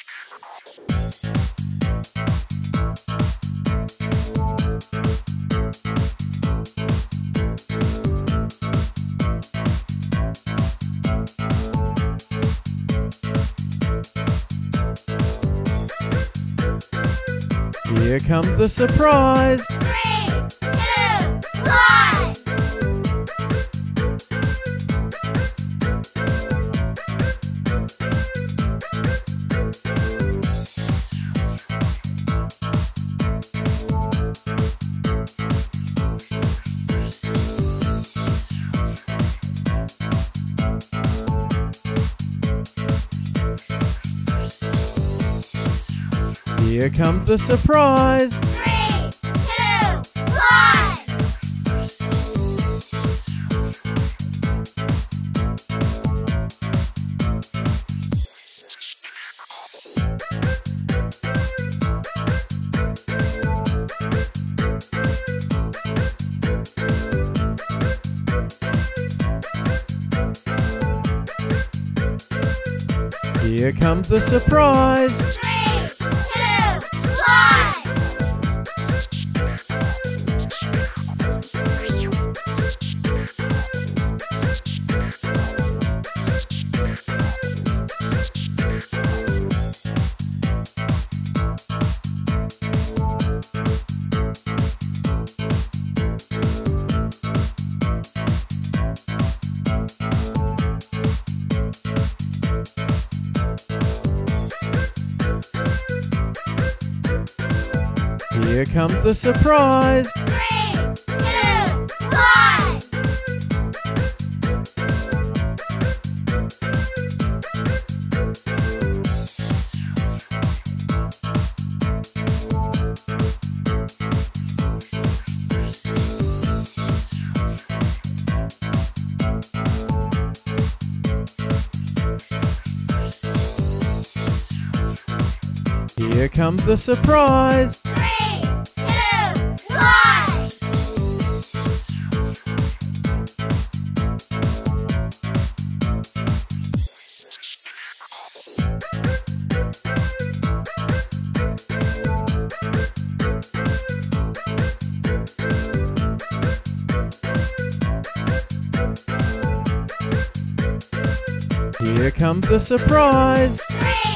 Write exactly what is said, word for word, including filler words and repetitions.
Here comes the surprise! Three, two, one! Here comes the surprise! Three, two, one! Here comes the surprise! Three, two, one! Here comes the surprise! Three, two, one! Here comes the surprise! Three, two, one! Here comes the surprise! Three,